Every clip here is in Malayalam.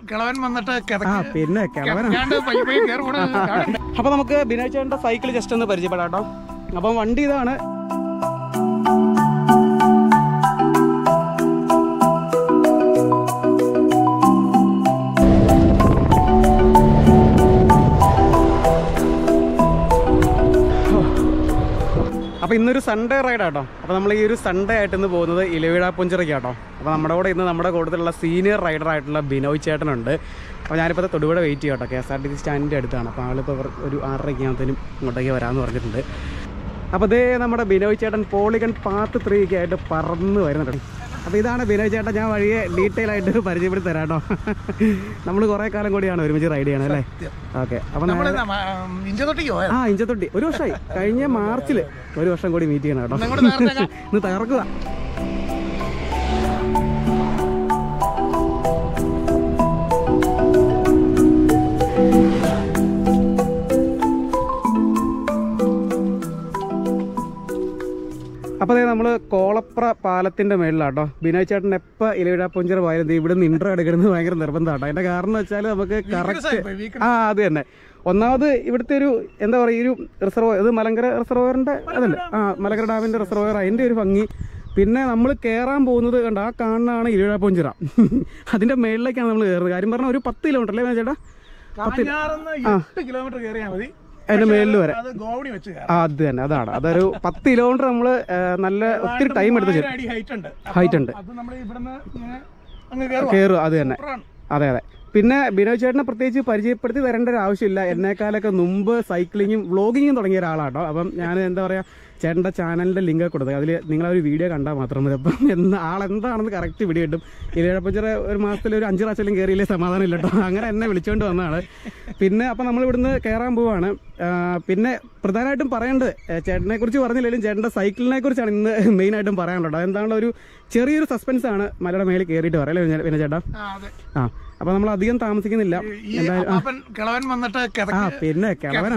കിളവൻ വന്നിട്ട് പിന്നെ അപ്പൊ നമുക്ക് ബിനോയ് ചേട്ടന്റെ സൈക്കിൾ ജസ്റ്റ് ഒന്ന് പരിചയപ്പെടാം കേട്ടോ. അപ്പം വണ്ടി ഇതാണ്. അപ്പോൾ ഇന്നൊരു സൺഡേ റൈഡാട്ടോ. അപ്പോൾ നമ്മൾ ഈ ഒരു സൺഡേ ആയിട്ട് ഇന്ന് പോകുന്നത് ഇലവിഴാപ്പുഞ്ചിറയ്ക്കാട്ടോ. അപ്പോൾ നമ്മുടെ കൂടെ ഇന്ന് നമ്മുടെ കൂട്ടത്തിലുള്ള സീനിയർ റൈഡറായിട്ടുള്ള ബിനോയ് ചേട്ടനുണ്ട്. അപ്പോൾ ഞാനിപ്പോൾ തൊടുപുഴ വെയിറ്റ് ചെയ്യാം കേട്ടോ. KSRTC സ്റ്റാൻഡിൻ്റെ അടുത്താണ്. അപ്പോൾ ആളിപ്പോൾ ഒരു 6:30 ഇങ്ങോട്ടേക്ക് വരാമെന്ന് പറഞ്ഞിട്ടുണ്ട്. അപ്പോൾ ഇതേ നമ്മുടെ ബിനോയ് ചേട്ടൻ പോളിഗൺ പാർട്ട് 3 ആയിട്ട് പറന്ന് വരുന്നുണ്ട്. അപ്പോൾ ഇതാണ് ബിനോയ് ചേട്ടൻ. ഞാൻ വഴിയെ ഡീറ്റെയിൽ ആയിട്ട് പരിചയപ്പെടുത്തി തരാം കേട്ടോ. നമ്മൾ കുറേ കാലം കൂടിയാണ് ഒരുമിച്ച് റൈഡ് ചെയ്യണം അല്ലേ? ഓക്കെ. അപ്പം ഇഞ്ചത്തൊട്ടി 1 വർഷമായി. കഴിഞ്ഞ മാർച്ചിൽ 1 വർഷം കൂടി മീറ്റ് ചെയ്യണം കേട്ടോ. ഇന്ന് തകർക്കുക. അപ്പോൾ അതായത് നമ്മൾ കോളപ്ര പാലത്തിൻ്റെ മേളിലാട്ടോ. ബിനോയ് ചേട്ടൻ എപ്പോൾ ഇലവിഴാപ്പുഞ്ചിറ പോയാലും ഇവിടെ നിന്ന് ഇൻട്രോ എടുക്കുന്നത് ഭയങ്കര നിർബന്ധമാട്ടോ. അതിൻ്റെ കാരണം എന്ന് വെച്ചാൽ നമുക്ക് കറക്റ്റ് അത് തന്നെ. ഒന്നാമത് ഇവിടുത്തെ ഒരു എന്താ പറയുക, ഈ ഒരു റിസർവോയർ, ഇത് മലങ്കര റിസർവോയറിൻ്റെ അതല്ലേ, മലങ്കര ഡാമിൻ്റെ റിസർവോയർ, അതിൻ്റെ ഒരു ഭംഗി. പിന്നെ നമ്മൾ കയറാൻ പോകുന്നത് കണ്ട ആ കാണുന്നതാണ് ഇലവിഴാപ്പുഞ്ചിറ. അതിൻ്റെ മേളിലേക്കാണ് നമ്മൾ കയറുന്നത്. കാര്യം പറഞ്ഞാൽ ഒരു 10 കിലോമീറ്റർ അല്ലേ ചേട്ടാ? 8 കിലോമീറ്റർ കയറിയാൽ മതി അതിന്റെ മേളിൽ വരെ. അത് തന്നെ, അതാണ്. അതൊരു 10 കിലോമീറ്റർ നമ്മൾ നല്ല ഒത്തിരി ടൈം എടുത്ത് ഹൈറ്റ് ഉണ്ട് കയറുക. അത് തന്നെ, അതെ അതെ. പിന്നെ ബിനോയ് ചേട്ടനെ പ്രത്യേകിച്ച് പരിചയപ്പെടുത്തി തരേണ്ട ഒരു ആവശ്യമില്ല. എന്നെക്കാലൊക്കെ മുമ്പ് സൈക്ലിങ്ങും വ്ളോഗിങ്ങും തുടങ്ങിയ ഒരാളാട്ടോ. അപ്പം ഞാൻ എന്താ പറയുക, ചേട്ടൻ്റെ ചാനലിൻ്റെ ലിങ്ക് കൊടുത്തത്. അതിൽ നിങ്ങളൊരു വീഡിയോ കണ്ടാൽ മാത്രം മതി. അപ്പം ആളെന്താണെന്ന് കറക്റ്റ് വീഡിയോ കിട്ടും. ഇലവിഴാപ്പുഞ്ചിറ ഒരു മാസത്തിൽ ഒരു 5 പ്രാവശ്യം കയറിയില്ലേ സമാധാനം ഇല്ല കേട്ടോ. അങ്ങനെ എന്നെ വിളിച്ചുകൊണ്ട് വന്നതാണ്. പിന്നെ അപ്പം നമ്മൾ ഇവിടുന്ന് കയറാൻ പോവാണ്. പിന്നെ പ്രധാനമായിട്ടും പറയേണ്ടത്, ചേട്ടനെ കുറിച്ച് പറഞ്ഞില്ലെങ്കിലും ചേട്ടൻ്റെ സൈക്കിളിനെ കുറിച്ചാണ് ഇന്ന് മെയിനായിട്ടും പറയാനുള്ളത്. അതെന്താണല്ലോ ഒരു ചെറിയൊരു സസ്പെൻസ് ആണ് മലയുടെ മേളിൽ കയറിയിട്ട് പറയാം അല്ലേ പിന്നെ ചേട്ടാ? അപ്പൊ നമ്മൾ അധികം താമസിക്കുന്നില്ല. പിന്നെ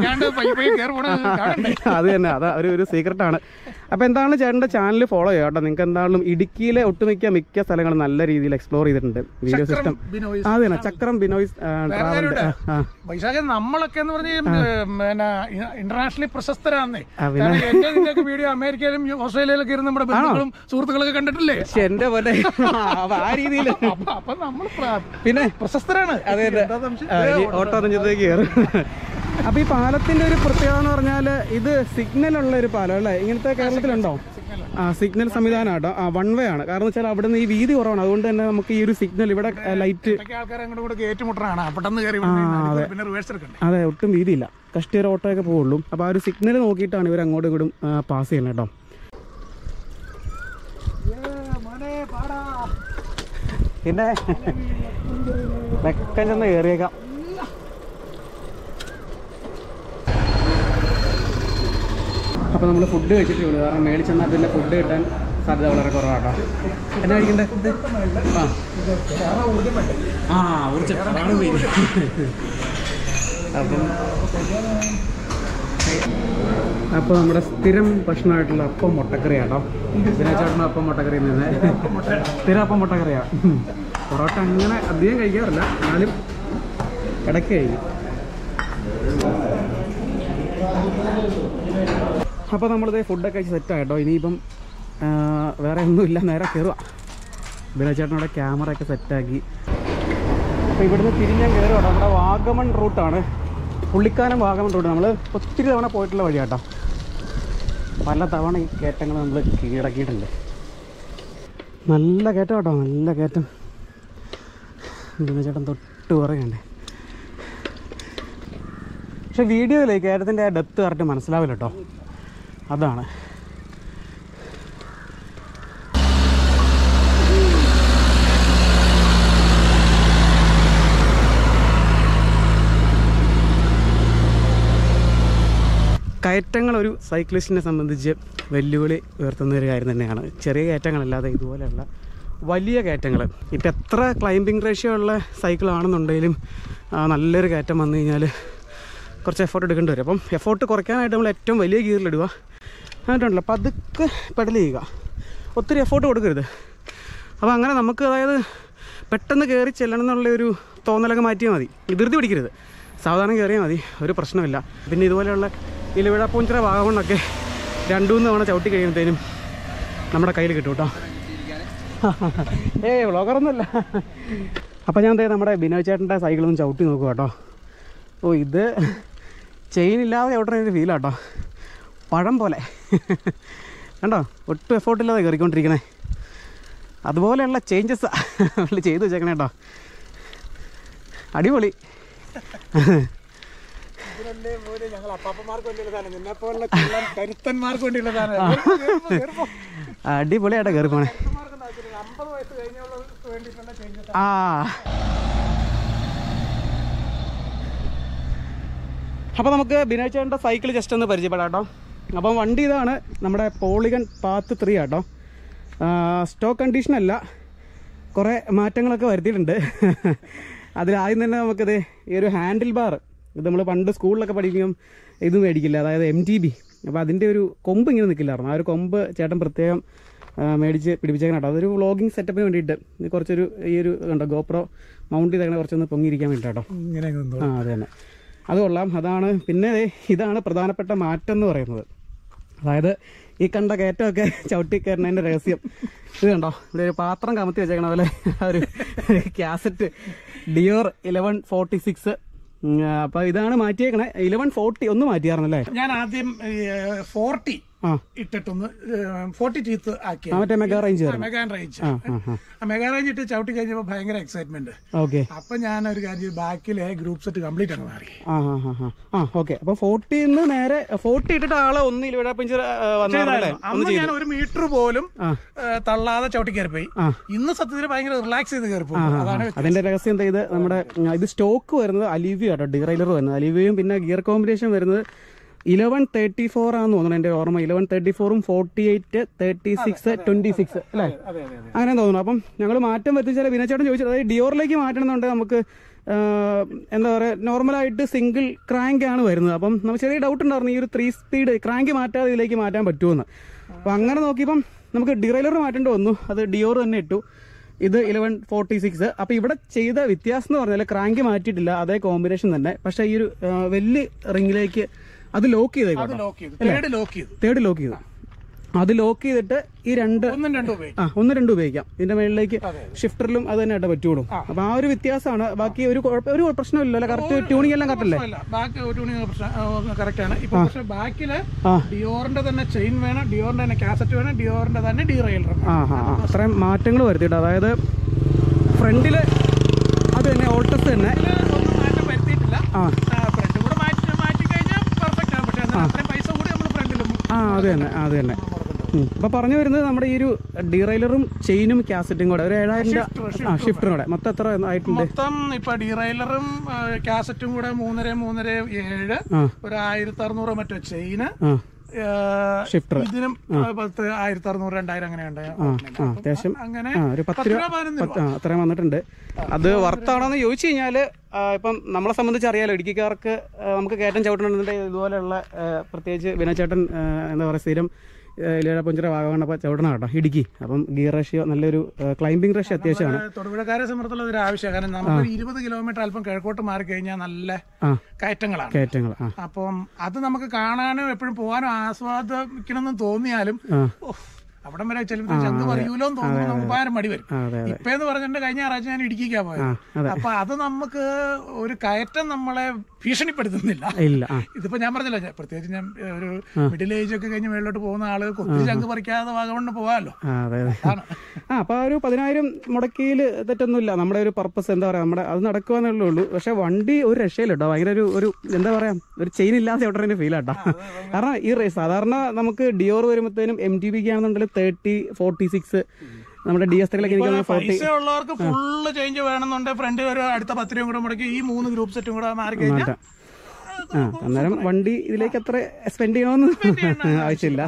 അത് തന്നെ, അതാ ഒരു സീക്രട്ട് ആണ്. അപ്പൊ എന്താണ് ചേട്ടന്റെ ചാനൽ ഫോളോ ചെയ്യാം കേട്ടോ. നിങ്ങൾക്ക് എന്തായാലും ഇടുക്കിയിലെ ഒട്ടുമിക്ക സ്ഥലങ്ങളും നല്ല രീതിയിൽ എക്സ്പ്ലോർ ചെയ്തിട്ടുണ്ട്. വീഡിയോ സിസ്റ്റം അത് തന്നെ, ചക്രം ബിനോയ് നമ്മളൊക്കെ ഇന്റർനാഷണലി പ്രശസ്തരാന്നേ. വീഡിയോ അമേരിക്കയിലും ഓസ്ട്രേലിയയിലൊക്കെ ഇരുന്ന് നമ്മുടെ ബന്ധുക്കളും സുഹൃത്തുക്കളൊക്കെ കണ്ടിട്ടില്ലേ? എന്റെ പോലെ ആ രീതിയിൽ പിന്നെ പ്രശസ്തരാണ്. അതെ, ഓട്ടോ രഞ്ജിത്തേക്ക് കയറും. അപ്പൊ ഈ പാലത്തിന്റെ ഒരു പ്രത്യേകത എന്ന് പറഞ്ഞാൽ ഇത് സിഗ്നൽ ഉള്ള ഒരു പാലം അല്ലേ? ഇങ്ങനത്തെ കേരളത്തിലുണ്ടോ? സിഗ്നൽ സംവിധാനം ആട്ടോ. 1 വേ ആണ്. കാരണം വെച്ചാൽ അവിടെ നിന്ന് ഈ വീതി കുറവാണ്. അതുകൊണ്ട് തന്നെ നമുക്ക് ഈ ഒരു സിഗ്നൽ ഇവിടെ ലൈറ്റ് അതെ, ഒട്ടും വീതിയില്ല. കഷ്ടി ഒരു ഓട്ടോ ഒക്കെ പോവുള്ളൂ. അപ്പൊ ആ ഒരു സിഗ്നൽ നോക്കിയിട്ടാണ് ഇവർ അങ്ങോട്ടും ഇങ്ങോട്ടും പാസ് ചെയ്യുന്നത് കേട്ടോ. പിന്നെ വെക്കം ചെന്ന് കയറിയേക്കാം. അപ്പോൾ നമ്മൾ ഫുഡ് കഴിച്ചിട്ടുള്ളൂ. കാരണം മേളിൽ ചെന്നാൽ പിന്നെ ഫുഡ് കിട്ടാൻ സാധ്യത വളരെ കുറവാട്ടോ. എന്നാ കഴിക്കണ്ടേ ഫുഡ്? അതാണ് മെയിൻ. അപ്പോൾ നമ്മുടെ സ്ഥിരം ഭക്ഷണമായിട്ടുള്ള അപ്പം മുട്ടക്കറി ആട്ടോ. ഇതിനേച്ചാട്ടുള്ള അപ്പം മുട്ടക്കറി നിന്ന് സ്ഥിരം അപ്പം മുട്ടക്കറിയാണ്. പൊറോട്ട അങ്ങനെ അധികം കഴിക്കാറില്ല, എന്നാലും ഇടയ്ക്ക് കഴിക്കും. അപ്പോൾ നമ്മളിത് ഫുഡൊക്കെ കഴിച്ച് സെറ്റായിട്ടോ. ഇനിയിപ്പം വേറെ ഒന്നുമില്ല, നേരെ കയറുക. ബിനോയ് ചേട്ടനോടെ ക്യാമറയൊക്കെ സെറ്റാക്കി. അപ്പോൾ ഇവിടുന്ന് തിരിഞ്ഞാൽ കയറുക. നമ്മുടെ വാഗമൺ റൂട്ടാണ്, പുള്ളിക്കാനം വാഗമൺ റൂട്ട്. നമ്മൾ ഒത്തിരി തവണ പോയിട്ടുള്ള വഴിയാട്ടോ. പല തവണ ഈ കയറ്റങ്ങൾ നമ്മൾ കീഴടക്കിയിട്ടുണ്ട്. നല്ല കയറ്റം കേട്ടോ, നല്ല കയറ്റം. ബിനോയ് ചേട്ടൻ തൊട്ട് പറയണ്ടേ. പക്ഷെ വീഡിയോയിലേ കയറ്റത്തിൻ്റെ ആ ഡെപ്ത് കറക്റ്റ് മനസ്സിലാവില്ല കേട്ടോ. അതാണ്. കയറ്റങ്ങൾ ഒരു സൈക്ലിസ്റ്റിനെ സംബന്ധിച്ച് വെല്ലുവിളി ഉയർത്തുന്ന ഒരു കാര്യം തന്നെയാണ്. ചെറിയ കയറ്റങ്ങളല്ലാതെ ഇതുപോലെയുള്ള വലിയ കയറ്റങ്ങൾ. ഇപ്പം എത്ര ക്ലൈംബിംഗ് റേഷ്യോ ഉള്ള സൈക്കിളാണെന്നുണ്ടെങ്കിലും നല്ലൊരു കയറ്റം വന്നു കഴിഞ്ഞാൽ കുറച്ച് എഫോർട്ട് എടുക്കേണ്ടി വരും. അപ്പം എഫോർട്ട് കുറയ്ക്കാനായിട്ട് നമ്മൾ ഏറ്റവും വലിയ ഗിയറിലിടുക, എന്നിട്ടുണ്ടല്ലോ പതുക്കെ പെഡൽ ചെയ്യുക, ഒത്തിരി എഫോർട്ട് കൊടുക്കരുത്. അപ്പോൾ അങ്ങനെ നമുക്ക് അതായത് പെട്ടെന്ന് കയറി ചെല്ലണം എന്നുള്ളൊരു തോന്നലൊക്കെ മാറ്റിയാൽ മതി. ധൃതി പിടിക്കരുത്, സാവധാനം കയറിയാൽ മതി, ഒരു പ്രശ്നമില്ല. പിന്നെ ഇതുപോലെയുള്ള ഇലവിഴ പൂഞ്ചിറ വാഗമണ്ണൊക്കെ 2-3 തവണ ചവിട്ടി കഴിയുമ്പോഴത്തേനും നമ്മുടെ കയ്യിൽ കിട്ടും കേട്ടോ. വ്ളോഗറൊന്നുമല്ല. അപ്പോൾ ഞാൻ നമ്മുടെ ബിനോയ് ചേട്ടൻ്റെ സൈക്കിളൊന്നും ചവിട്ടി നോക്കുക കേട്ടോ. ഓ, ഇത് ചെയിൻ ഇല്ലാതെ ചവിട്ടുന്നൊരു ഫീലാട്ടോ, പഴം പോലെ കണ്ടോ, ഒട്ടും എഫോർട്ടില്ലാതെ കയറിക്കൊണ്ടിരിക്കണേ. അതുപോലെയുള്ള ചേഞ്ചസ് ചെയ്ത് വെച്ചേക്കണേ കേട്ടോ, അടിപൊളി. അടിപൊളിയായിട്ടാ കയറി പോണേ. ആ, അപ്പോൾ നമുക്ക് ബിനോയ് ചേട്ടൻ്റെ സൈക്കിൾ ജസ്റ്റ് ഒന്ന് പരിചയപ്പെടാം കേട്ടോ. അപ്പം വണ്ടി ഇതാണ്, നമ്മുടെ പോളിഗൺ പാത്ത് 3 ആട്ടോ. സ്റ്റോക്ക് കണ്ടീഷനല്ല, കുറേ മാറ്റങ്ങളൊക്കെ വരുത്തിയിട്ടുണ്ട്. അതിലാദ്യം തന്നെ നമുക്കിത് ഈ ഒരു ഹാൻഡിൽ ബാർ, ഇത് നമ്മൾ പണ്ട് സ്കൂളിലൊക്കെ പഠിക്കുമ്പം ഇത് മേടിക്കില്ല, അതായത് MTB. അപ്പോൾ അതിൻ്റെ ഒരു കൊമ്പ് ഇങ്ങനെ നിൽക്കില്ലായിരുന്നു. ആ ഒരു കൊമ്പ് ചേട്ടൻ പ്രത്യേകം മേടിച്ച് പിടിപ്പിച്ചേക്കണം കേട്ടോ. അതൊരു വ്ളോഗിങ് സെറ്റപ്പിന് വേണ്ടിയിട്ട് കുറച്ചൊരു ഈ ഒരു കണ്ടോ ഗോപ്രോ മൗണ്ട് ചെയ്തങ്ങനെ കുറച്ചൊന്ന് പൊങ്ങിയിരിക്കാൻ വേണ്ടി കേട്ടോ. ആ, അത് തന്നെ, അത് കൊള്ളാം. അതാണ്. പിന്നെ ഇതാണ് പ്രധാനപ്പെട്ട മാറ്റം എന്ന് പറയുന്നത്. അതായത് ഈ കണ്ട കയറ്റമൊക്കെ ചവിട്ടി കയറുന്നതിൻ്റെ രഹസ്യം ഇത് കണ്ടോ, ഇവിടെ ഒരു പാത്രം കമത്തി വെച്ചേക്കണ പോലെ ഒരു കാസറ്റ് ഡിയോർ 1146. അപ്പോൾ ഇതാണ് മാറ്റിയേക്കണേ. 1140 ഒന്ന് മാറ്റിയായിരുന്നല്ലേ? ഞാൻ ആദ്യം 40 ഇട്ടിട്ടൊന്ന് 40 ടീത്ത് ആക്കി, മറ്റേ മെഗാ റേഞ്ച് മെഗാ റേഞ്ച് ഇട്ട് ചവിട്ടി കഴിഞ്ഞപ്പോ ഭയങ്കര എക്സൈറ്റ്മെന്റ്. അപ്പൊ ഞാൻ ഒരു കാര്യം ബാക്കിലെ ഗ്രൂപ്പ് സെറ്റ് കംപ്ലീറ്റ് അങ്ങ് മാറി. ഓക്കെ, അപ്പൊ 40 നേരെ 40 ഇട്ടിട്ട് ആളെ ഒന്നിൽ അന്ന് ഞാൻ 1 മീറ്റർ പോലും തള്ളാതെ ചവിട്ടി കയറിപ്പോയി. ഇന്ന് സത്യത്തിൽ ഭയങ്കര റിലാക്സ് ചെയ്ത് കയറിപ്പോയി. അതാണ് അതിന്റെ രഹസ്യം. എന്താ ഇത് നമ്മുടെ ഇത് സ്റ്റോക്ക് വരുന്നത് അലീവിയോ കേട്ടോ, ഡീറൈലർ വരുന്നത് അലീവിയും. പിന്നെ ഗിയർ കോമ്പിനേഷൻ വരുന്നത് 1134 ആണെന്ന് തോന്നുന്നു എൻ്റെ ഓർമ്മ. 1134ഉം 48, 36, 26 അല്ലേ, അങ്ങനെ തോന്നുന്നു. അപ്പം ഞങ്ങൾ മാറ്റം വരുത്തിച്ചാൽ ബിനോയ് ചോദിച്ചത്, അതായത് ഡിയോറിലേക്ക് മാറ്റണമെന്നുണ്ടെങ്കിൽ നമുക്ക് എന്താ പറയുക, നോർമലായിട്ട് സിംഗിൾ ക്രാങ്ക് ആണ് വരുന്നത്. അപ്പം നമുക്ക് ചെറിയ ഡൗട്ട് ഉണ്ടായിരുന്നു ഈ ഒരു 3 സ്പീഡ് ക്രാങ്ക് മാറ്റാതെ ഇതിലേക്ക് മാറ്റാൻ പറ്റുമെന്ന്. അപ്പം അങ്ങനെ നോക്കിയപ്പം നമുക്ക് ഡിറൈലർ മാറ്റേണ്ടി വന്നു. അത് ഡിയോർ തന്നെ ഇട്ടു. ഇത് 1146. അപ്പോൾ ഇവിടെ ചെയ്ത വ്യത്യാസം എന്ന് പറഞ്ഞാൽ ക്രാങ്ക് മാറ്റിയിട്ടില്ല, അതേ കോമ്പിനേഷൻ തന്നെ. പക്ഷേ ഈ ഒരു വലിയ റിങ്ങിലേക്ക് അത് ലോക്ക് ചെയ്തേ, തേർഡ് ലോക്ക് ചെയ്തു. അത് ലോക്ക് ചെയ്തിട്ട് ഈ 1-2 ഉപയോഗിക്കാം. ഇതിന്റെ മേളിലേക്ക് ഷിഫ്റ്ററിലും അത് തന്നെ ആയിട്ട് പറ്റുള്ളൂ. അപ്പൊ ആ ഒരു വ്യത്യാസമാണ്. ബാക്കി ഒരു പ്രശ്നമില്ലല്ലോ, കറക്റ്റ് ട്യൂണിംഗ് എല്ലാം കറക്റ്റ് അല്ലേ? കറക്റ്റ് ആണ്. ഇപ്പൊ പക്ഷേ ബാക്കില് ഡിയോറിന്റെ തന്നെ ചെയിൻ വേണം, ഡിയോറിന്റെ തന്നെ കാസറ്റ് വേണം, ഡിയോറിന്റെ തന്നെ ഡീറൈലർ. അത്രയും മാറ്റങ്ങൾ വരുത്തിയിട്ട്, അതായത് ഫ്രണ്ടില് അത് തന്നെ ഓൾട്ടസ് തന്നെ ഒന്നും മാറ്റം വരുത്തിയിട്ടില്ല. ഫ്രണ്ട് കൂടെ മാറ്റി കഴിഞ്ഞാൽ പെർഫെക്റ്റ് ആണ്. പക്ഷെ അത്രയും പൈസ കൂടി നമ്മൾ ഫ്രണ്ടിലും. അത് തന്നെ. അപ്പൊ പറഞ്ഞു വരുന്നത് നമ്മുടെ ഈ ഒരു ഡീറൈലറും ചെയിനും കാസറ്റും കൂടെ ഒരു 7000 ഷിഫ്റ്ററും കൂടെ മൊത്തം എത്ര ആയിട്ടുണ്ട്? മൊത്തം ഇപ്പൊ ഡീറൈലറും കാസറ്റും കൂടെ 3.7 ഒരു 1600 മറ്റോ ചെയിന്, ഷിഫ്റ്റർ ഇതിനും 1600-2000 അങ്ങനെയുണ്ട്. അത്യാവശ്യം അങ്ങനെ ഒരു 10 രൂപ അത്രയും വന്നിട്ടുണ്ട്. അത് വർത്താണോന്ന് ചോദിച്ചു കഴിഞ്ഞാല് ഇപ്പം നമ്മളെ സംബന്ധിച്ച് അറിയാലോ, ഇടുക്കിക്കാർക്ക് നമുക്ക് കയറ്റം ചവിട്ടണമെന്നുണ്ടെങ്കിൽ ഇതുപോലെയുള്ള പ്രത്യേകിച്ച് ബിനോയ് ചേട്ടൻ എന്താ പറയുക സ്ഥിരം ഇലവിഴ പൂഞ്ചിറ വാഗമണ്ണപ്പോൾ ചവിട്ടണം കേട്ടോ ഇടുക്കി. അപ്പം ഗിയർ റേഷ്യോ നല്ലൊരു ക്ലൈംബിംഗ് റേഷ്യോ അത്യാവശ്യമാണ്. തൊടുപുഴക്കാരെ സംബന്ധിച്ചുള്ള ഒരു ആവശ്യം. കാരണം നമുക്ക് 20 കിലോമീറ്റർ അല്പം കിഴക്കോട്ട് മാറി കഴിഞ്ഞാൽ നല്ല കയറ്റങ്ങൾ. അപ്പം അത് നമുക്ക് കാണാനും എപ്പോഴും പോകാനും ആസ്വാദിക്കണമെന്ന് തോന്നിയാലും അവിടം വരെ ചെല്ലുമ്പോൾ ചന്ത് പറയൂലോ എന്ന് തോന്നുന്നു, നമുക്ക് ഭയങ്കര മടി വരും. ഇപ്പന്ന് പറഞ്ഞിട്ട് കഴിഞ്ഞ ഞായറാഴ്ച ഞാൻ ഇടുക്കിക്കാ പോയത്. അപ്പൊ അത് നമുക്ക് ഒരു കയറ്റം നമ്മളെ ഭീഷണിപ്പെടുത്തുന്നില്ല. ഇതിപ്പോ ഞാൻ പറഞ്ഞില്ല, പ്രത്യേകിച്ച് ഞാൻ ഒരു മിഡിൽ ഏജ് ഒക്കെ കഴിഞ്ഞ് മേളിലോട്ട് പോകുന്ന ആളുകൾക്ക് ഒത്തിരി ചങ്ക് പറിക്കാതെ വാഗമണ്ണ് പോകാമല്ലോ. അപ്പൊ ഒരു 10,000 മുടക്കിയിൽ തെറ്റൊന്നുമില്ല. നമ്മുടെ ഒരു പർപ്പസ് എന്താ പറയാ, നമ്മുടെ അത് നടക്കുവാന്നുള്ളേ ഉള്ളൂ. പക്ഷെ വണ്ടി ഒരു രക്ഷയില്ലട്ടോ, ഭയങ്കര ഒരു എന്താ പറയാ, ഒരു ചെയിൻ ഇല്ലാതെ ചവിട്ടറിന്റെ ഫീലാട്ടോ. കാരണം ഈ സാധാരണ നമുക്ക് ഡിയോർ വരുമ്പോഴത്തേനും MTB ആണെന്നുണ്ടെങ്കിൽ 30, 46, നമ്മുടെ DS പൈസ ഉള്ളവർക്ക് ഫുള്ള് ചേഞ്ച് വേണമെന്നുണ്ടെങ്കിൽ ഫ്രണ്ട് ഒരു അടുത്ത 10 രൂപ കൂടെ മുടക്കി ഈ 3 ഗ്രൂപ്പ് സെറ്റും കൂടെ മാറി കഴിഞ്ഞാൽ അന്നേരം വണ്ടി ഇതിലേക്ക് അത്ര സ്പെൻഡ് ചെയ്യണമെന്ന് ആവശ്യമില്ല.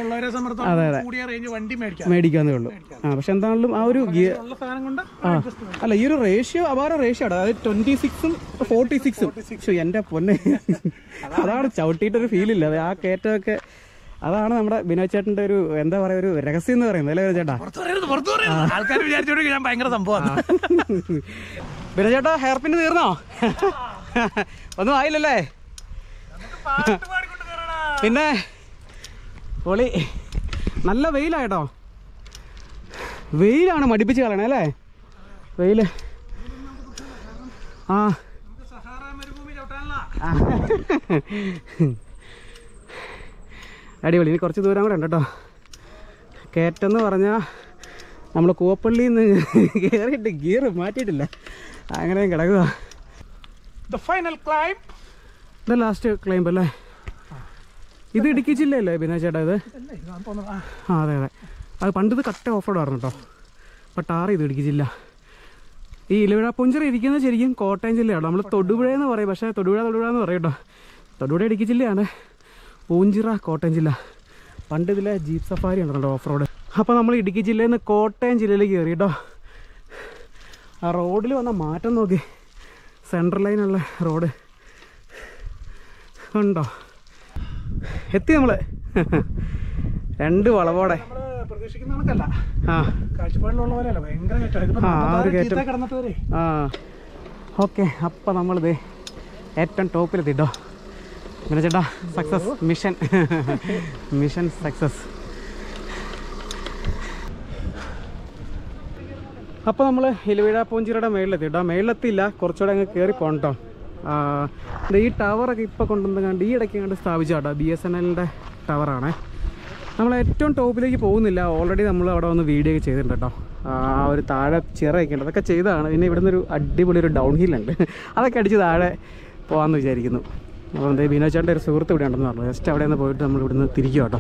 മേടിക്കാന്നേ ഉള്ളൂ. പക്ഷെ എന്താണെങ്കിലും ആ ഒരു അല്ല ഈ ഒരു റേഷ്യോ അപാര റേഷ്യോ ആണ്. അതായത് 26ഉം 46ഉം. എന്റെ പൊന്നെ, അതാണ് ചവിട്ടിയിട്ടൊരു ഫീലില്ല. അത് ആ കയറ്റമൊക്കെ അതാണ് നമ്മുടെ ബിനോയ് ചേട്ടന്റെ ഒരു എന്താ പറയാ ഒരു രഹസ്യം എന്ന് പറയുന്നത് അല്ലേ ചേട്ടാ? ആൾക്കാർ വിചാരിച്ചോണ്ട് ഞാൻ ഭയങ്കര സംഭവമാണ്. ബിനോയ് ചേട്ടാ ഹെയർ പിൻ തീർന്നോ? ഒന്നും ആയില്ലല്ലേ? പിന്നെ പൊളി. നല്ല വെയിലായിട്ടോ. വെയിലാണ് മടിപ്പിച്ച് കളയണേ അല്ലേ? വെയില്. ആ അടിപൊളി. ഇനി കുറച്ച് ദൂരം കൂടെ ഉണ്ട് കേട്ടോ. കയറ്റെന്ന് പറഞ്ഞാൽ നമ്മൾ കൂവപ്പള്ളിയിൽ നിന്ന് കയറിയിട്ട് ഗിയർ മാറ്റിയിട്ടില്ല, അങ്ങനെ കിടക്കുക. ഇത് ലാസ്റ്റ് ക്ലൈംബ് അല്ലേ? ഇത് ഇടുക്കി ജില്ലയല്ലേ ബിനോയ് ചേട്ടാ ഇത്? ആ അതെ അതെ. അത് പണ്ട് ഇത് കട്ട ഓഫ് റോഡ് ആയിരുന്നു കേട്ടോ. അപ്പം ടാർ ചെയ്തു ഇടുക്കി ജില്ല. ഈ ഇലവിഴ പുഞ്ചിറ ഇരിക്കുന്നത് ശരിക്കും കോട്ടയം ജില്ലയാണ്. നമ്മൾ തൊടുപുഴ എന്ന് പറയും, പക്ഷേ തൊടുപുഴ എന്ന് പറയും കേട്ടോ. തൊടുപുഴ ഇടുക്കി ജില്ലയാണ്, പൂഞ്ചിറ കോട്ടയം ജില്ല. പണ്ട് ഇതിലെ ജീപ്പ് സഫാരി ഉണ്ടല്ലോ ഓഫ് റോഡ്. അപ്പോൾ നമ്മൾ ഇടുക്കി ജില്ലയിൽ നിന്ന് കോട്ടയം ജില്ലയിലേക്ക് കയറി കേട്ടോ. ആ റോഡിൽ വന്ന മാറ്റം നോക്കി. സെൻട്രൽ ലൈനുള്ള റോഡ് ഉണ്ടോ? എത്തി നമ്മൾ. 2 വളവോടെ. ഓക്കെ, അപ്പം നമ്മളിത് ഏറ്റവും ടോപ്പിലെത്തിട്ടോ. അങ്ങനെ ചേട്ടാ സക്സസ് മിഷൻ സക്സസ്. അപ്പോൾ നമ്മൾ ഇലവിഴ പൂഞ്ചിറയുടെ മേളിലെത്തി കേട്ടോ. മേളിലെത്തിയില്ല, കുറച്ചുകൂടെ അങ്ങ് കയറി പോകണം കേട്ടോ. ഈ ടവറൊക്കെ ഇപ്പോൾ കൊണ്ടുവന്ന് കണ്ട് ഈ ഇടയ്ക്ക് കണ്ട് സ്ഥാപിച്ച കേട്ടോ. BSNLൻ്റെ ടവറാണ്. നമ്മൾ ഏറ്റവും ടോപ്പിലേക്ക് പോകുന്നില്ല. ഓൾറെഡി നമ്മൾ അവിടെ വന്ന് വീഡിയോ ഒക്കെ ചെയ്തിട്ടുണ്ട് കേട്ടോ. ആ ഒരു താഴെ ചിറയൊക്കെ ഉണ്ട്, അതൊക്കെ ചെയ്തതാണ്. പിന്നെ ഇവിടുന്ന് ഒരു അടിപൊളി ഒരു ഡൗൺ ഹില്ലുണ്ട്, അതൊക്കെ അടിച്ച് താഴെ പോകാമെന്ന് വിചാരിക്കുന്നു. അപ്പോൾ എന്താ ബിനോയ് ചേട്ടൻ്റെ ഒരു സുഹൃത്ത് ഇവിടെ ഉണ്ടെന്ന് പറഞ്ഞു. ജസ്റ്റ് അവിടെ നിന്ന് പോയിട്ട് നമ്മൾ ഇവിടുന്ന് തിരിക്കുക കേട്ടോ.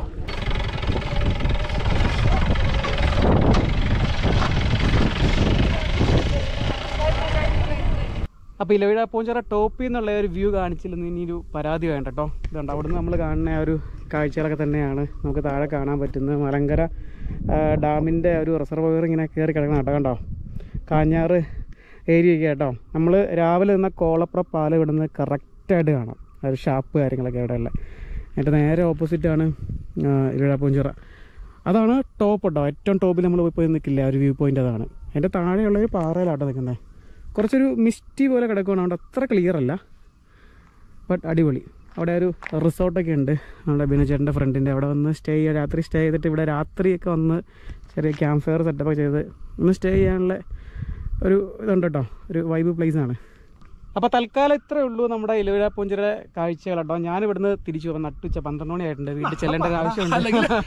അപ്പോൾ ഇലവിഴ പൂഞ്ചിറ ടോപ്പിൽ നിന്നുള്ള ഒരു വ്യൂ കാണിച്ചില്ലെന്ന് ഇനിയൊരു പരാതി വേണ്ട കേട്ടോ. ഇതുണ്ട് അവിടുന്ന് നമ്മൾ കാണുന്ന ഒരു കാഴ്ചകളൊക്കെ തന്നെയാണ് നമുക്ക് താഴെ കാണാൻ പറ്റുന്നത്. മലങ്കര ഡാമിൻ്റെ ഒരു റിസർവോയർ ഇങ്ങനെ കയറി കിടക്കണം കേട്ടോ. കണ്ടോ, കാഞ്ഞാറ് ഏരിയയൊക്കെ കേട്ടോ. നമ്മൾ രാവിലെ നിന്ന കോളപ്ര പാലം ഇവിടുന്ന് കറക്റ്റായിട്ട് കാണാം. ഒരു ഷാപ്പ് കാര്യങ്ങളൊക്കെ ഇവിടെ ഉള്ളത്. അതിൻ്റെ നേരെ ഓപ്പോസിറ്റാണ് ഇലവിഴ പൂഞ്ചിറ. അതാണ് ടോപ്പ് കേട്ടോ. ഏറ്റവും ടോപ്പിൽ നമ്മൾ പോയി നിൽക്കില്ല, ഒരു വ്യൂ പോയിൻ്റ് അതാണ്. അതിൻ്റെ താഴെയുള്ളൊരു പാറയിലാട്ടോ നിൽക്കുന്നത്. കുറച്ചൊരു മിസ്റ്റി പോലെ കിടക്കുകയാണ്, അവിടെ അത്ര ക്ലിയർ അല്ല, ബട്ട് അടിപൊളി. അവിടെ ഒരു റിസോർട്ടൊക്കെ ഉണ്ട് നമ്മുടെ ബിനോയ് ചേട്ടൻ്റെ ഫ്രണ്ടിൻ്റെ. അവിടെ വന്ന് സ്റ്റേ ചെയ്യുക, രാത്രി സ്റ്റേ ചെയ്തിട്ട് ഇവിടെ രാത്രിയൊക്കെ വന്ന് ചെറിയ ക്യാമ്പ് ഫയർ സെറ്റപ്പൊക്കെ ചെയ്ത് ഒന്ന് സ്റ്റേ ചെയ്യാനുള്ള ഒരു ഇതുണ്ട് കേട്ടോ. ഒരു വൈബ് പ്ലേസാണ്. അപ്പോൾ തൽക്കാലം ഇത്രേ ഉള്ളൂ നമ്മുടെ ഇലവിഴ പൂഞ്ചിറ കാഴ്ചകൾ കേട്ടോ. ഞാനിവിടുന്ന് തിരിച്ചു പോകാൻ നട്ടുച്ച 12 മണിയായിട്ടുണ്ട്. വീട്ടിൽ ചെല്ലേണ്ട ഒരു ആവശ്യമുണ്ട്.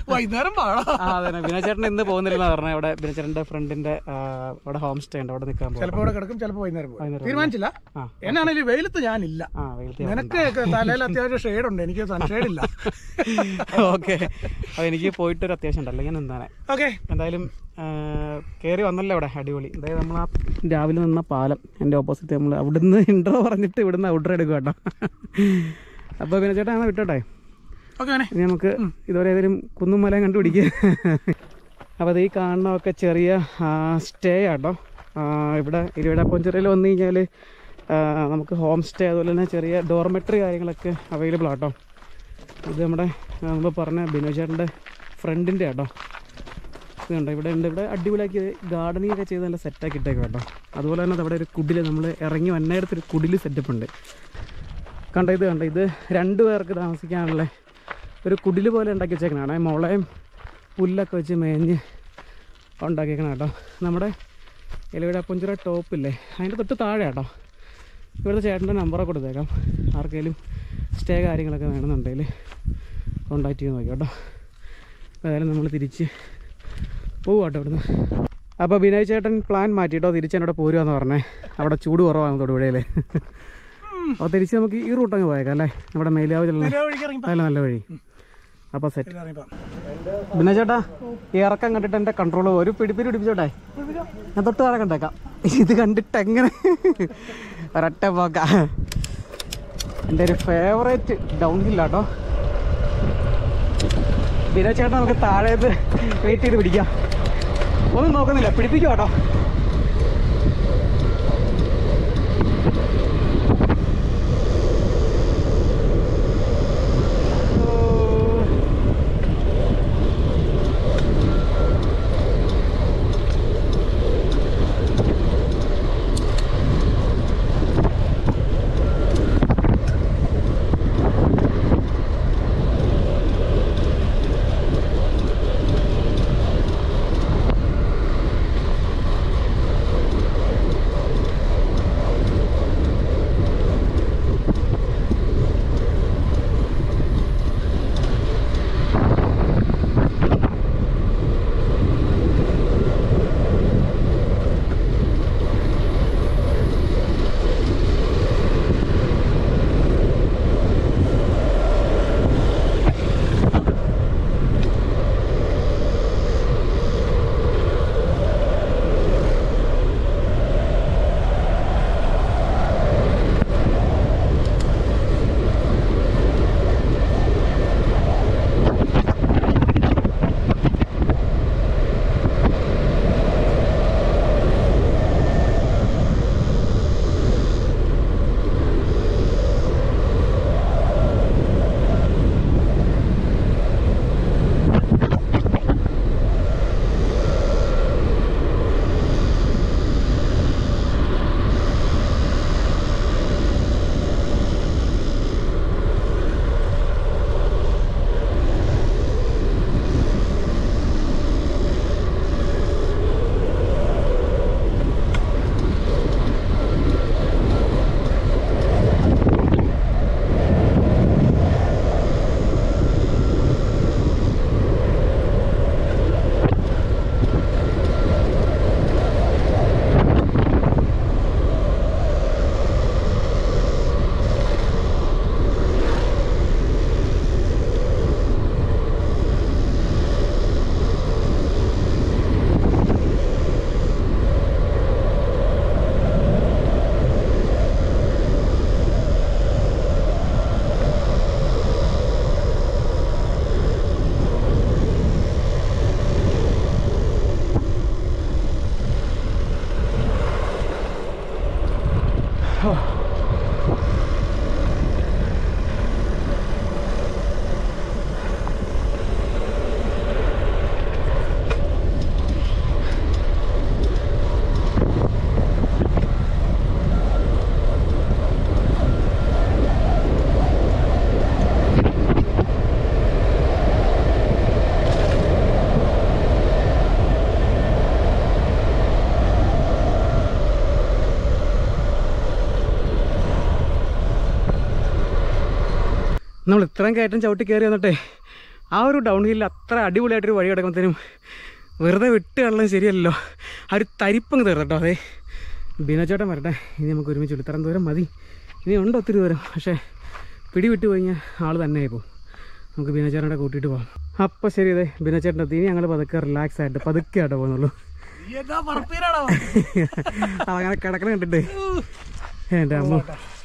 അതെ, ബിനോയ് ചേട്ടൻ ഇന്ന് പോകുന്നില്ലെന്ന് പറഞ്ഞാൽ ഇവിടെ ബിനോയ് ചേട്ടൻ്റെ ഫ്രണ്ടിൻ്റെ അവിടെ ഹോം സ്റ്റേ ഉണ്ട്, അവിടെ നിൽക്കാൻ പോകും. ചിലപ്പോൾ ഇവിടെ കിടക്കും, ചിലപ്പോൾ വൈകുന്നേരം തീരുമാനിച്ചില്ല. എന്നാണെങ്കിലും വെയിലത്ത് ഞാനില്ല. നിനക്ക് തലയിൽ അത്യാവശ്യം ഷെയ്ഡ് ഉണ്ട്, എനിക്ക് സൺഷെയ്ഡ് ഇല്ല. ഓക്കെ, അപ്പോൾ എനിക്ക് പോയിട്ടൊരു അത്യാവശ്യം ഉണ്ടല്ലോ, ഞാൻ എന്താണ്. ഓക്കെ, എന്തായാലും കയറി വന്നല്ലോ അവിടെ. അടിപൊളി. അതായത് നമ്മൾ ആ രാവിലെ നിന്ന പാലം എൻ്റെ ഓപ്പോസിറ്റ് നമ്മൾ അവിടുന്ന് ഇൻട്രോ പറഞ്ഞിട്ട് ഇവിടുന്ന് ഔട്ടർ എടുക്കുക കേട്ടോ. അപ്പോൾ പിന്നെ ചേട്ടാ അങ്ങനെ വിട്ടോട്ടെ. ഇനി നമുക്ക് ഇതുവരെ ഏതെങ്കിലും കുന്നും മലയും കണ്ടുപിടിക്കുക. അപ്പോൾ അത് ഈ കാണുന്നതൊക്കെ ചെറിയ സ്റ്റേ ആട്ടോ. ഇവിടെ ഇലവിഴ പൂഞ്ചിറയിൽ വന്നു കഴിഞ്ഞാൽ നമുക്ക് ഹോം സ്റ്റേ അതുപോലെ തന്നെ ചെറിയ ഡോർമെട്രി കാര്യങ്ങളൊക്കെ അവൈലബിൾ ആട്ടോ. ഇത് നമ്മുടെ നമ്മൾ പറഞ്ഞ ബിനോയ് ചേട്ടൻ്റെ ഫ്രണ്ടിൻ്റെ ആട്ടോ. ഇതുണ്ട്, ഇവിടെ ഉണ്ട്. ഇവിടെ അടിപൊളിയാക്കി ഗാർഡനിങ് ഒക്കെ ചെയ്ത് നല്ല സെറ്റാക്കി ഇട്ടേക്കും കേട്ടോ. അതുപോലെ തന്നെ അവിടെ ഒരു കുടിൽ, നമ്മൾ ഇറങ്ങി വന്നേടത്തൊരു കുടിൽ സെറ്റപ്പ് ഉണ്ട്. കണ്ടോ, ഇത് കണ്ടോ, ഇത് 2 പേർക്ക് താമസിക്കാനുള്ള ഒരു കുടിൽ പോലെ ഉണ്ടാക്കി വെച്ചേക്കണാണ്. മുളയും പുല്ലൊക്കെ വെച്ച് മേഞ്ഞ് ഉണ്ടാക്കിയേക്കണം കേട്ടോ. നമ്മുടെ ഇലവിഴ പൂഞ്ചിറ ടോപ്പില്ലേ, അതിൻ്റെ തൊട്ട് താഴെ കേട്ടോ. ഇവിടുത്തെ ചേട്ടൻ്റെ നമ്പറൊക്കെ കൊടുത്തേക്കാം, ആർക്കെങ്കിലും സ്റ്റേ കാര്യങ്ങളൊക്കെ വേണമെന്നുണ്ടെങ്കിൽ കോൺടാക്ട് ചെയ്ത് നോക്കി കേട്ടോ. ഏതായാലും നമ്മൾ തിരിച്ച് പോവും കേട്ടോ ഇവിടുന്ന്. അപ്പോൾ ബിനോയ് ചേട്ടൻ പ്ലാൻ മാറ്റിയിട്ടോ, തിരിച്ചെന്നോട് പോരുവാന്ന് പറഞ്ഞേ. അവിടെ ചൂട് കുറവാണ് തൊടുപുഴയിൽ. അപ്പോൾ തിരിച്ച് നമുക്ക് ഈ റൂട്ടങ്ങ് പോയേക്കാം അല്ലേ, നമ്മുടെ മേലാവ് ചെല്ലുന്ന നല്ല വഴി. അപ്പോൾ സെറ്റ്. ബിനോയ് ചേട്ടാ, ഈ ഇറക്കം കണ്ടിട്ട് എൻ്റെ കൺട്രോൾ ഒരു പിടിപ്പിച്ചോട്ടെ. ഞാൻ തൊട്ട് താഴെ കണ്ടേക്കാം. ഇത് കണ്ടിട്ട് എങ്ങനെ ഒരൊറ്റ പോക്ക. എൻ്റെ ഒരു ഫേവറേറ്റ് ഡൗൺ ഹില്ലാട്ടോ. ബിനോയ് ചേട്ടൻ നമുക്ക് താഴേത് വെയിറ്റ് ചെയ്ത് പിടിക്കാം. ഒന്നും നോക്കുന്നില്ല, പിടിപ്പിക്കും കേട്ടോ. നമ്മൾ ഇത്രയും കയറ്റം ചവിട്ടി കയറി വന്നിട്ടേ ആ ഒരു ഡൗൺ ഹില്ലിൽ അത്ര അടിപൊളിയായിട്ടൊരു വഴി കിടക്കുമ്പോഴത്തേനും വെറുതെ വിട്ട് കളയാൻ ശരിയല്ലല്ലോ. ആ ഒരു തരിപ്പങ്ങ് തീർന്നു കേട്ടോ. അതെ, ബിനോച്ചേട്ടൻ വരട്ടെ. ഇനി നമുക്ക് ഒരുമിച്ച് ഇത്രയും ദൂരം മതി. ഇനി ഉണ്ട് ഒത്തിരി ദൂരം, പക്ഷേ പിടി വിട്ട് കഴിഞ്ഞാൽ ആൾ തന്നെ ആയിപ്പോൾ. നമുക്ക് ബിനോച്ചേട്ടനെ കൂട്ടിയിട്ട് പോകാം. അപ്പോൾ ശരി, അതെ ബിനോച്ചേട്ടൻ എത്തി. ഇനി ഞങ്ങൾ പതുക്കെ റിലാക്സ് ആയിട്ട് പതുക്കെ ആട്ടോ പോകുന്നുള്ളൂ. എന്താ പറപ്പീരാണോ അതങ്ങനെ കിടക്കണം കണ്ടിട്ട് എൻ്റെ അമ്മ.